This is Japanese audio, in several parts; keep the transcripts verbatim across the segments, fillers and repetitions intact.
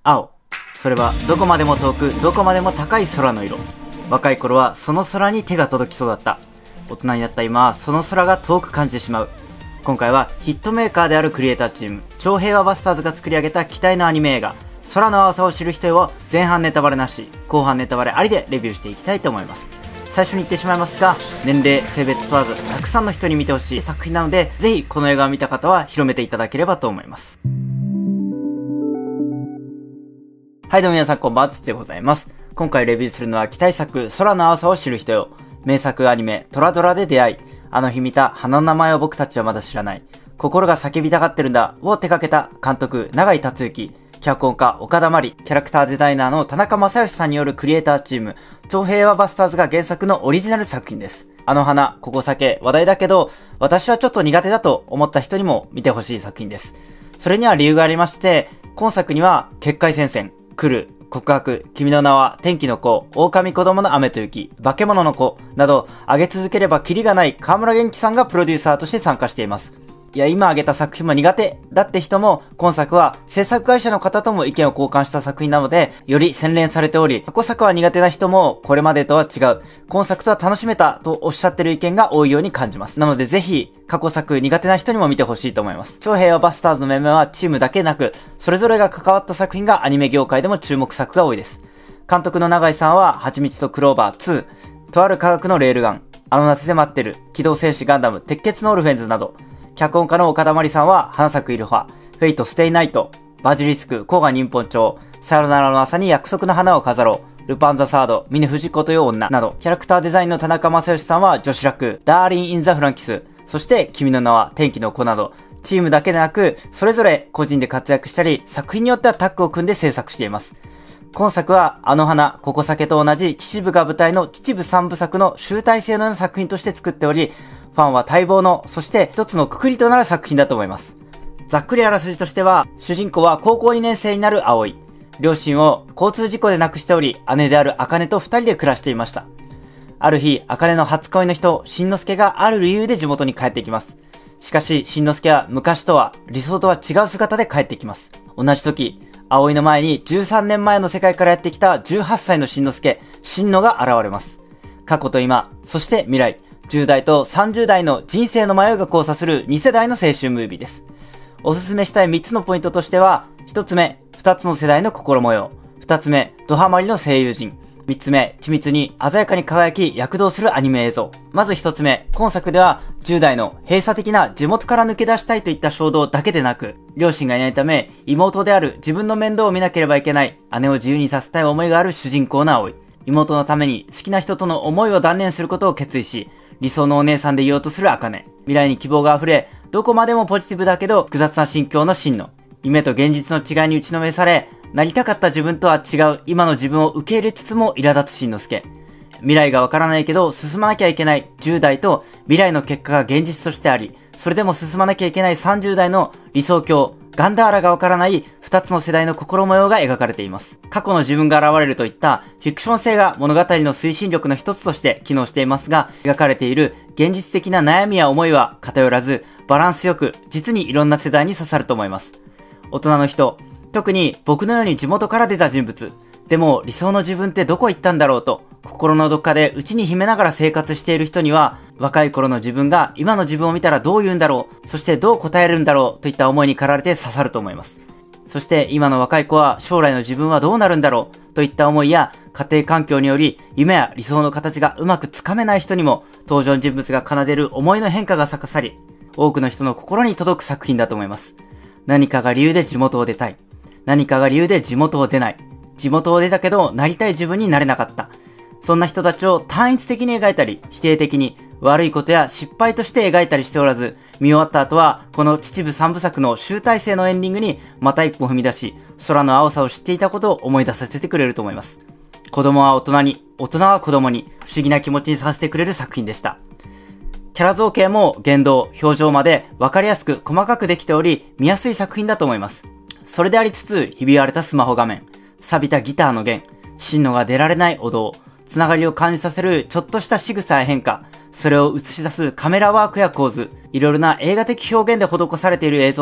青。それはどこまでも遠く、どこまでも高い空の色。若い頃はその空に手が届きそうだった。大人になった今はその空が遠く感じてしまう。今回はヒットメーカーであるクリエイターチーム、超平和バスターズが作り上げた期待のアニメ映画、空の青さを知る人へを前半ネタバレなし、後半ネタバレありでレビューしていきたいと思います。最初に言ってしまいますが、年齢、性別問わず、たくさんの人に見てほしい作品なので、ぜひこの映画を見た方は広めていただければと思います。はいどうも皆さんこんばんは、つつでございます。今回レビューするのは期待作、空の青さを知る人よ。名作アニメ、トラドラで出会い、あの日見た花の名前を僕たちはまだ知らない。心が叫びたがってるんだを手掛けた監督、永井達之。脚本家、岡田真理、キャラクターデザイナーの田中正義さんによるクリエイターチーム、超平和バスターズが原作のオリジナル作品です。あの花、ここ酒、話題だけど、私はちょっと苦手だと思った人にも見てほしい作品です。それには理由がありまして、今作には、結界戦線、来る、告白、君の名は、天気の子、狼子供の雨と雪、化け物の子、など、挙げ続ければキリがない河村元気さんがプロデューサーとして参加しています。いや、今挙げた作品も苦手だって人も、今作は制作会社の方とも意見を交換した作品なので、より洗練されており、過去作は苦手な人も、これまでとは違う、今作とは楽しめたとおっしゃってる意見が多いように感じます。なのでぜひ、過去作苦手な人にも見てほしいと思います。超平和バスターズの面々はチームだけでなく、それぞれが関わった作品がアニメ業界でも注目作が多いです。監督の永井さんは、はちみつとクローバーツー、とある科学のレールガン、あの夏で待ってる、機動戦士ガンダム、鉄血のオルフェンズなど、脚本家の岡田真理さんは、花咲くイルファ、フェイトステイナイト、バジリスク、甲賀忍本町、さよならの朝に約束の花を飾ろう、ルパンザサード、峰藤子という女など、キャラクターデザインの田中正義さんは、女子楽、ダーリン・イン・ザ・フランキス、そして君の名は天気の子など、チームだけでなく、それぞれ個人で活躍したり、作品によってはタッグを組んで制作しています。今作は、あの花、ここ酒と同じ秩父が舞台の秩父三部作の集大成のような作品として作っており、ファンは待望の、そして一つの括りとなる作品だと思います。ざっくりあらすじとしては、主人公は高校にねん生になる葵。両親を交通事故で亡くしており、姉である茜と二人で暮らしていました。ある日、茜の初恋の人、しんのすけがある理由で地元に帰ってきます。しかし、しんのすけは昔とは、理想とは違う姿で帰ってきます。同じ時、葵の前にじゅうさんねんまえの世界からやってきたじゅうはっさいのしんのすけ、しんのが現れます。過去と今、そして未来。じゅう代とさんじゅう代の人生の迷いが交差するに世代の青春ムービーです。おすすめしたいみっつのポイントとしては、ひとつめ、ふたつの世代の心模様。ふたつめ、ドハマりの声優陣。みっつめ、緻密に鮮やかに輝き躍動するアニメ映像。まずひとつめ、今作ではじゅう代の閉鎖的な地元から抜け出したいといった衝動だけでなく、両親がいないため、妹である自分の面倒を見なければいけない姉を自由にさせたい思いがある主人公の葵。妹のために好きな人との思いを断念することを決意し、理想のお姉さんでいようとする茜。未来に希望が溢れ、どこまでもポジティブだけど複雑な心境の真の。夢と現実の違いに打ちのめされ、なりたかった自分とは違う今の自分を受け入れつつも苛立つしんのすけ。未来がわからないけど進まなきゃいけないじゅう代と未来の結果が現実としてあり、それでも進まなきゃいけないさんじゅう代の理想郷、ガンダーラがわからない二つの世代の心模様が描かれています。過去の自分が現れるといったフィクション性が物語の推進力の一つとして機能していますが、描かれている現実的な悩みや思いは偏らず、バランスよく実にいろんな世代に刺さると思います。大人の人、特に僕のように地元から出た人物、でも理想の自分ってどこ行ったんだろうと、心のどっかで内に秘めながら生活している人には、若い頃の自分が今の自分を見たらどう言うんだろう、そしてどう答えるんだろうといった思いに駆られて刺さると思います。そして今の若い子は将来の自分はどうなるんだろうといった思いや家庭環境により夢や理想の形がうまくつかめない人にも登場人物が奏でる思いの変化が逆さり、多くの人の心に届く作品だと思います。何かが理由で地元を出たい。何かが理由で地元を出ない。地元を出たけどなりたい自分になれなかった。そんな人たちを単一的に描いたり、否定的に悪いことや失敗として描いたりしておらず、見終わった後は、この秩父三部作の集大成のエンディングにまた一歩踏み出し、空の青さを知っていたことを思い出させてくれると思います。子供は大人に、大人は子供に、不思議な気持ちにさせてくれる作品でした。キャラ造形も言動、表情まで分かりやすく細かくできており、見やすい作品だと思います。それでありつつ、ひび割れたスマホ画面、錆びたギターの弦、真のが出られないお堂、つながりを感じさせるちょっとした仕草や変化、それを映し出すカメラワークや構図、いろいろな映画的表現で施されている映像に、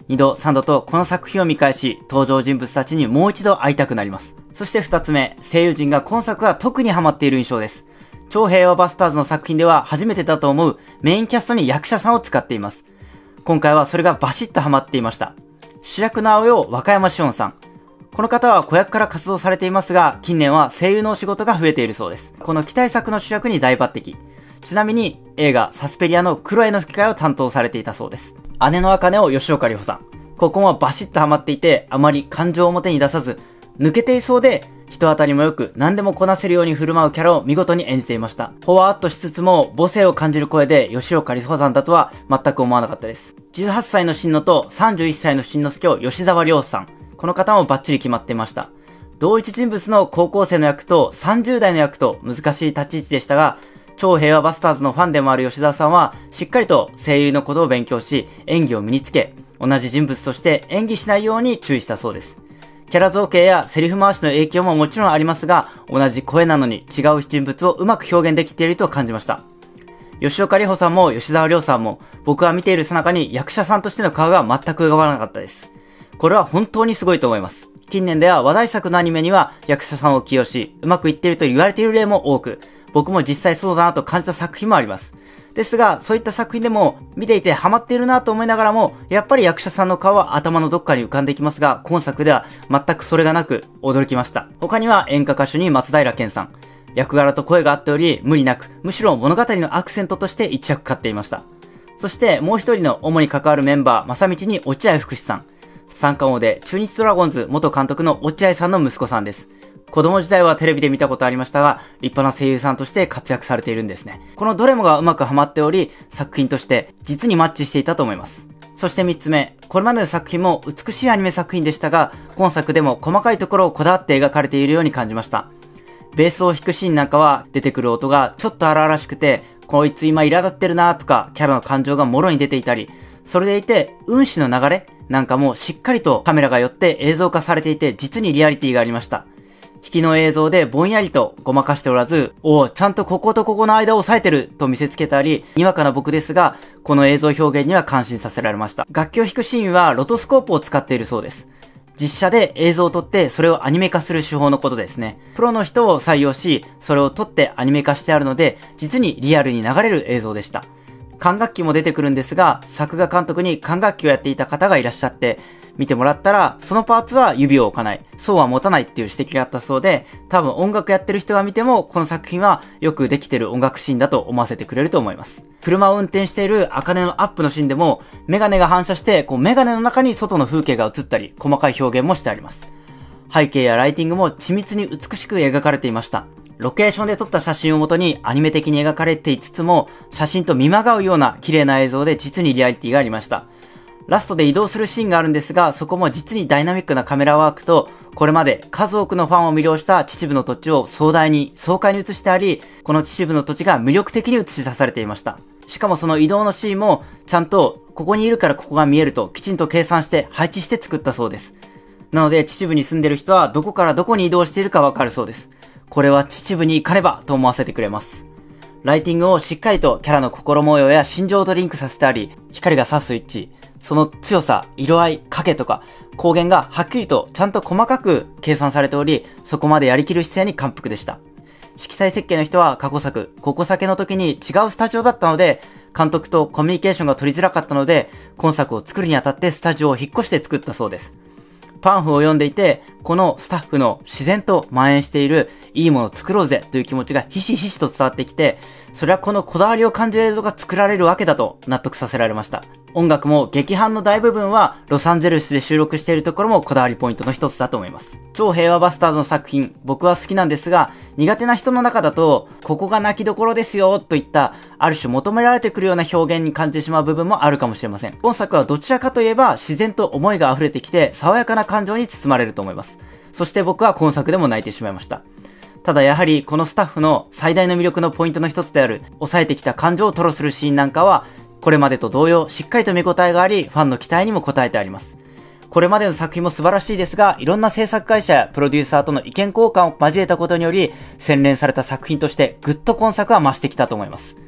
二度、三度とこの作品を見返し、登場人物たちにもう一度会いたくなります。そして二つ目、声優陣が今作は特にハマっている印象です。超平和バスターズの作品では初めてだと思うメインキャストに役者さんを使っています。今回はそれがバシッとハマっていました。主役の青代若山紫音さん。この方は子役から活動されていますが、近年は声優のお仕事が増えているそうです。この期待作の主役に大抜擢。ちなみに映画サスペリアのクロエの吹き替えを担当されていたそうです。姉の茜を吉岡里帆さん。ここもバシッとハマっていて、あまり感情を表に出さず、抜けていそうで、人当たりも良く何でもこなせるように振る舞うキャラを見事に演じていました。ほわーっとしつつも母性を感じる声で吉岡里帆さんだとは全く思わなかったです。じゅうはっさいの新野とさんじゅういっさいの新之助を吉沢亮さん。この方もバッチリ決まっていました。同一人物の高校生の役とさんじゅう代の役と難しい立ち位置でしたが、超平和バスターズのファンでもある吉沢さんはしっかりと声優のことを勉強し演技を身につけ、同じ人物として演技しないように注意したそうです。キャラ造形やセリフ回しの影響ももちろんありますが、同じ声なのに違う人物をうまく表現できていると感じました。吉岡里帆さんも吉沢亮さんも僕は見ているさなかに役者さんとしての顔が全く浮かばなかったです。これは本当にすごいと思います。近年では話題作のアニメには役者さんを起用し、うまくいっていると言われている例も多く、僕も実際そうだなと感じた作品もあります。ですが、そういった作品でも見ていてハマっているなと思いながらも、やっぱり役者さんの顔は頭のどっかに浮かんできますが、今作では全くそれがなく驚きました。他には演歌歌手に松平健さん。役柄と声が合っており、無理なく、むしろ物語のアクセントとして一役買っていました。そしてもう一人の主に関わるメンバー、正道に落合福士さん。三冠王で中日ドラゴンズ元監督の落合さんの息子さんです。子供時代はテレビで見たことありましたが、立派な声優さんとして活躍されているんですね。このどれもがうまくハマっており、作品として実にマッチしていたと思います。そして三つ目、これまでの作品も美しいアニメ作品でしたが、今作でも細かいところをこだわって描かれているように感じました。ベースを弾くシーンなんかは出てくる音がちょっと荒々しくて、こいつ今苛立ってるなとか、キャラの感情がもろに出ていたり、それでいて、運指の流れなんかもしっかりとカメラが寄って映像化されていて、実にリアリティがありました。引きの映像でぼんやりとごまかしておらず、おお、ちゃんとこことここの間を押さえてると見せつけたり、にわかな僕ですが、この映像表現には感心させられました。楽器を弾くシーンはロトスコープを使っているそうです。実写で映像を撮ってそれをアニメ化する手法のことですね。プロの人を採用し、それを撮ってアニメ化してあるので、実にリアルに流れる映像でした。管楽器も出てくるんですが、作画監督に管楽器をやっていた方がいらっしゃって、見てもらったら、そのパーツは指を置かない、そうは持たないっていう指摘があったそうで、多分音楽やってる人が見ても、この作品はよくできてる音楽シーンだと思わせてくれると思います。車を運転している茜のアップのシーンでも、メガネが反射して、こうメガネの中に外の風景が映ったり、細かい表現もしてあります。背景やライティングも緻密に美しく描かれていました。ロケーションで撮った写真をもとにアニメ的に描かれていつつも、写真と見まがうような綺麗な映像で実にリアリティがありました。ラストで移動するシーンがあるんですが、そこも実にダイナミックなカメラワークと、これまで数多くのファンを魅了した秩父の土地を壮大に爽快に映してあり、この秩父の土地が魅力的に映し出されていました。しかもその移動のシーンも、ちゃんとここにいるからここが見えるときちんと計算して配置して作ったそうです。なので秩父に住んでる人はどこからどこに移動しているかわかるそうです。これは秩父に行かねばと思わせてくれます。ライティングをしっかりとキャラの心模様や心情とリンクさせてあり、光が差す位置、その強さ、色合い、影とか、光源がはっきりとちゃんと細かく計算されており、そこまでやりきる姿勢に感服でした。色彩設計の人は過去作、ここ酒の時に違うスタジオだったので、監督とコミュニケーションが取りづらかったので、今作を作るにあたってスタジオを引っ越して作ったそうです。パンフを読んでいて、このスタッフの自然と蔓延しているいいものを作ろうぜという気持ちがひしひしと伝わってきて、それはこのこだわりを感じる映像が作られるわけだと納得させられました。音楽も劇伴の大部分はロサンゼルスで収録しているところもこだわりポイントの一つだと思います。超平和バスターズの作品、僕は好きなんですが、苦手な人の中だと、ここが泣きどころですよといった、ある種求められてくるような表現に感じてしまう部分もあるかもしれません。本作はどちらかといえば自然と思いが溢れてきて、爽やかな感情に包まれると思います。そして僕は今作でも泣いてしまいました。ただやはりこのスタッフの最大の魅力のポイントの一つである、抑えてきた感情を吐露するシーンなんかは、これまでと同様、しっかりと見応えがあり、ファンの期待にも応えてあります。これまでの作品も素晴らしいですが、いろんな制作会社やプロデューサーとの意見交換を交えたことにより、洗練された作品としてぐっと今作は増してきたと思います。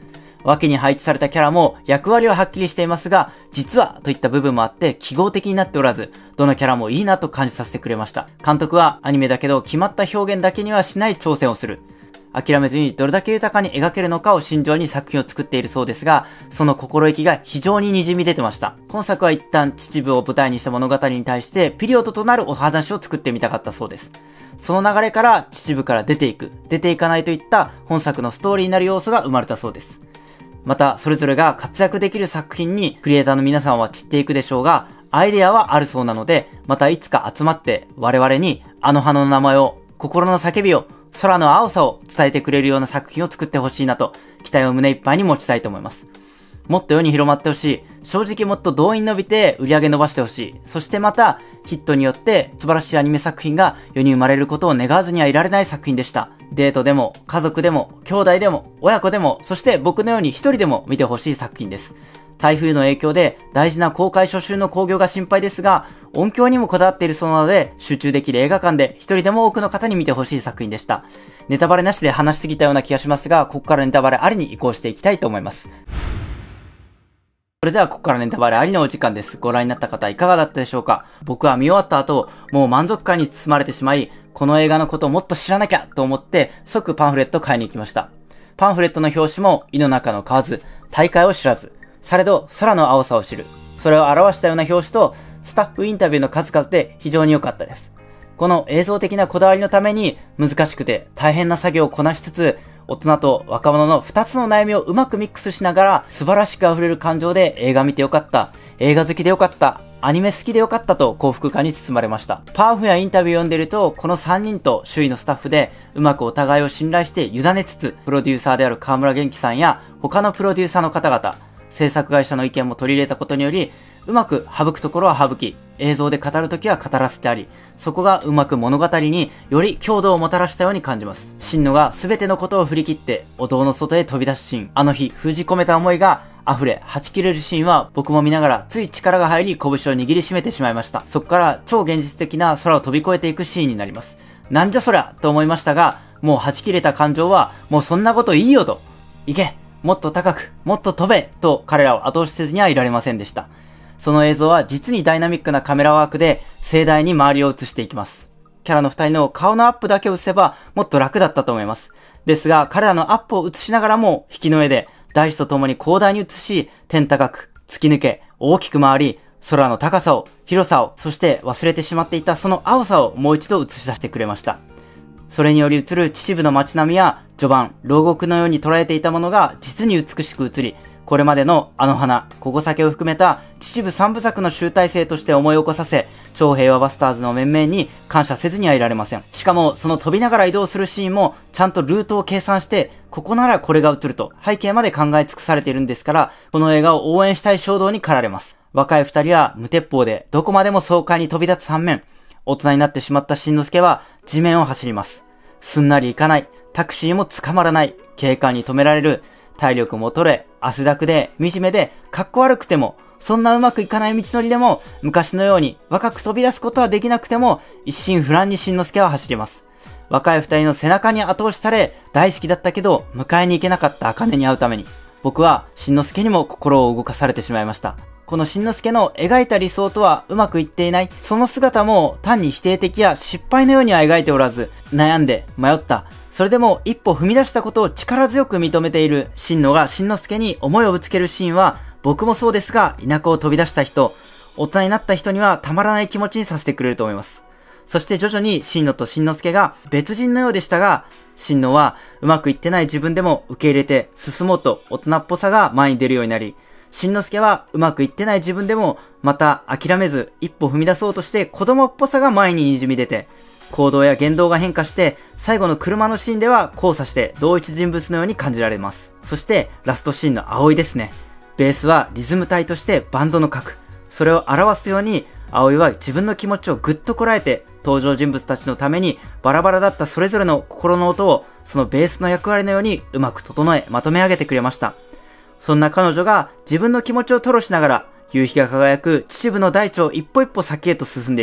脇に配置されたキャラも役割ははっきりしていますが、実はといった部分もあって記号的になっておらず、どのキャラもいいなと感じさせてくれました。監督はアニメだけど決まった表現だけにはしない挑戦をする。諦めずにどれだけ豊かに描けるのかを心情に作品を作っているそうですが、その心意気が非常に滲み出てました。今作は一旦秩父を舞台にした物語に対してピリオドとなるお話を作ってみたかったそうです。その流れから秩父から出ていく、出ていかないといった本作のストーリーになる要素が生まれたそうです。また、それぞれが活躍できる作品にクリエイターの皆さんは散っていくでしょうが、アイデアはあるそうなので、またいつか集まって我々にあの花の名前を、心の叫びを、空の青さを伝えてくれるような作品を作ってほしいなと、期待を胸いっぱいに持ちたいと思います。もっと世に広まってほしい。正直もっと動員伸びて売り上げ伸ばしてほしい。そしてまた、ヒットによって素晴らしいアニメ作品が世に生まれることを願わずにはいられない作品でした。デートでも、家族でも、兄弟でも、親子でも、そして僕のように一人でも見てほしい作品です。台風の影響で大事な公開初週の興行が心配ですが、音響にもこだわっているそうなので、集中できる映画館で一人でも多くの方に見てほしい作品でした。ネタバレなしで話しすぎたような気がしますが、ここからネタバレありに移行していきたいと思います。それではここからネタバレありのお時間です。ご覧になった方いかがだったでしょうか？僕は見終わった後、もう満足感に包まれてしまい、この映画のことをもっと知らなきゃと思って即パンフレットを買いに行きました。パンフレットの表紙も井の中の蛙、大海を知らず、されど空の青さを知る。それを表したような表紙とスタッフインタビューの数々で非常に良かったです。この映像的なこだわりのために難しくて大変な作業をこなしつつ、大人と若者の二つの悩みをうまくミックスしながら素晴らしく溢れる感情で映画見てよかった、映画好きでよかった、アニメ好きでよかったと幸福感に包まれました。パンフやインタビューを読んでいると、このさんにんと周囲のスタッフでうまくお互いを信頼して委ねつつ、プロデューサーである河村元気さんや他のプロデューサーの方々、制作会社の意見も取り入れたことにより、うまく省くところは省き、映像で語るときは語らせてあり、そこがうまく物語により強度をもたらしたように感じます。真野が全てのことを振り切ってお堂の外へ飛び出すシーン、あの日封じ込めた思いが溢れ、はち切れるシーンは僕も見ながらつい力が入り拳を握りしめてしまいました。そこから超現実的な空を飛び越えていくシーンになります。なんじゃそりゃと思いましたが、もうはち切れた感情はもうそんなこといいよと、行けもっと高く、もっと飛べと彼らを後押しせずにはいられませんでした。その映像は実にダイナミックなカメラワークで盛大に周りを映していきます。キャラの二人の顔のアップだけを映せばもっと楽だったと思います。ですが彼らのアップを映しながらも引きの絵で大地と共に広大に映し、天高く、突き抜け、大きく回り、空の高さを、広さを、そして忘れてしまっていたその青さをもう一度映し出してくれました。それにより映る秩父の街並みや序盤、牢獄のように捉えていたものが実に美しく映り、これまでのあの花、ここ酒を含めた秩父三部作の集大成として思い起こさせ、超平和バスターズの面々に感謝せずにはいられません。しかも、その飛びながら移動するシーンも、ちゃんとルートを計算して、ここならこれが映ると、背景まで考え尽くされているんですから、この映画を応援したい衝動に駆られます。若い二人は無鉄砲で、どこまでも爽快に飛び立つ反面、大人になってしまったしんのすけは、地面を走ります。すんなり行かない、タクシーも捕まらない、警官に止められる、体力も衰え、汗だくで、惨めで、かっこ悪くても、そんなうまくいかない道のりでも、昔のように若く飛び出すことはできなくても、一心不乱にしんのすけは走ります。若い二人の背中に後押しされ、大好きだったけど、迎えに行けなかった茜に会うために、僕はしんのすけにも心を動かされてしまいました。このしんのすけの描いた理想とはうまくいっていない、その姿も単に否定的や失敗のようには描いておらず、悩んで、迷った。それでも一歩踏み出したことを力強く認めているしんのがしんのすけに思いをぶつけるシーンは、僕もそうですが、田舎を飛び出した人、大人になった人にはたまらない気持ちにさせてくれると思います。そして徐々にしんのとしんのすけが別人のようでしたが、しんのはうまくいってない自分でも受け入れて進もうと大人っぽさが前に出るようになり、しんのすけはうまくいってない自分でもまた諦めず一歩踏み出そうとして子供っぽさが前に滲み出て、行動や言動が変化して、最後の車のシーンでは交差して同一人物のように感じられます。そしてラストシーンの葵ですね。ベースはリズム体としてバンドの核。それを表すように、葵は自分の気持ちをぐっとこらえて、登場人物たちのためにバラバラだったそれぞれの心の音を、そのベースの役割のようにうまく整え、まとめ上げてくれました。そんな彼女が自分の気持ちを吐露しながら、夕日が輝く秩父の大地を一歩一歩先へと進んでいく。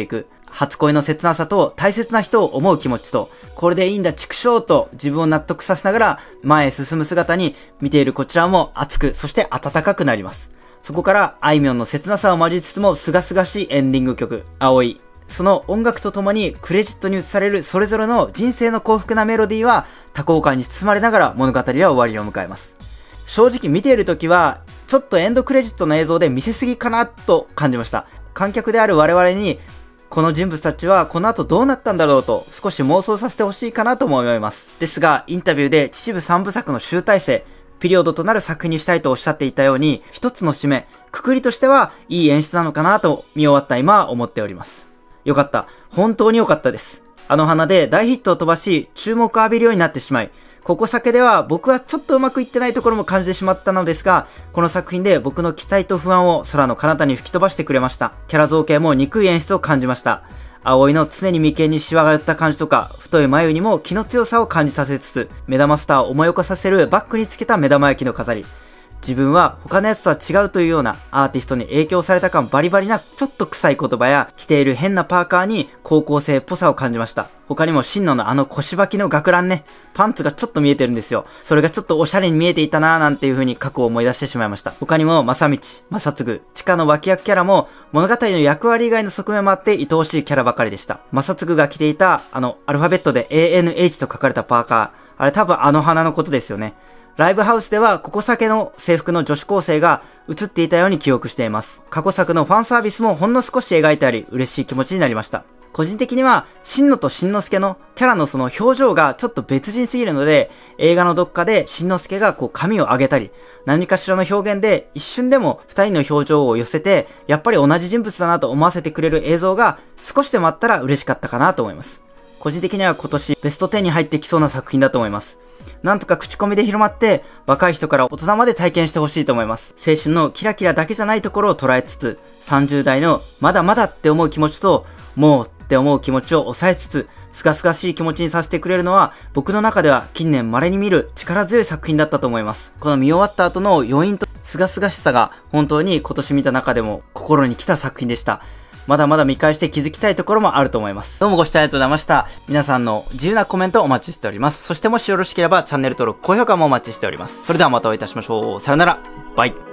初恋の切なさと大切な人を思う気持ちと、これでいいんだ畜生と自分を納得させながら前へ進む姿に見ているこちらも熱く、そして温かくなります。そこからあいみょんの切なさを交えつつも清々しいエンディング曲、葵。その音楽とともにクレジットに移されるそれぞれの人生の幸福なメロディーは多幸感に包まれながら物語は終わりを迎えます。正直見ている時はちょっとエンドクレジットの映像で見せすぎかなと感じました。観客である我々にこの人物たちはこの後どうなったんだろうと少し妄想させてほしいかなとも思います。ですがインタビューで秩父三部作の集大成、ピリオドとなる作品にしたいとおっしゃっていたように、一つの締め、くくりとしてはいい演出なのかなと見終わった今は思っております。よかった。本当によかったです。あの花で大ヒットを飛ばし、注目を浴びるようになってしまい、ここ酒では僕はちょっとうまくいってないところも感じてしまったのですが、この作品で僕の期待と不安を空の彼方に吹き飛ばしてくれました。キャラ造形も憎い演出を感じました。葵の常に眉間にシワが寄った感じとか、太い眉にも気の強さを感じさせつつ、目玉スターを思い起こさせるバッグにつけた目玉焼きの飾り。自分は他のやつとは違うというようなアーティストに影響された感バリバリなちょっと臭い言葉や着ている変なパーカーに高校生っぽさを感じました。他にも真野のあの腰履きの学ランね、パンツがちょっと見えてるんですよ。それがちょっとおしゃれに見えていたなーなんていう風に過去を思い出してしまいました。他にも正道、正嗣、地下の脇役キャラも物語の役割以外の側面もあって愛おしいキャラばかりでした。正嗣が着ていたあのアルファベットで エーエヌエイチ と書かれたパーカー、あれ多分あの花のことですよね。ライブハウスではココサケの制服の女子高生が映っていたように記憶しています。過去作のファンサービスもほんの少し描いてあり嬉しい気持ちになりました。個人的には真野と真之介のキャラのその表情がちょっと別人すぎるので、映画のどっかで真之介がこう髪を上げたり何かしらの表現で一瞬でも二人の表情を寄せてやっぱり同じ人物だなと思わせてくれる映像が少しでもあったら嬉しかったかなと思います。個人的には今年ベストじゅうに入ってきそうな作品だと思います。なんとか口コミで広まって若い人から大人まで体験してほしいと思います。青春のキラキラだけじゃないところを捉えつつ、さんじゅう代のまだまだって思う気持ちともうって思う気持ちを抑えつつ、すがすがしい気持ちにさせてくれるのは僕の中では近年稀に見る力強い作品だったと思います。この見終わった後の余韻とすがすがしさが本当に今年見た中でも心に来た作品でした。まだまだ見返して気づきたいところもあると思います。どうもご視聴ありがとうございました。皆さんの自由なコメントをお待ちしております。そしてもしよろしければチャンネル登録、高評価もお待ちしております。それではまたお会いいたしましょう。さよなら。バイ。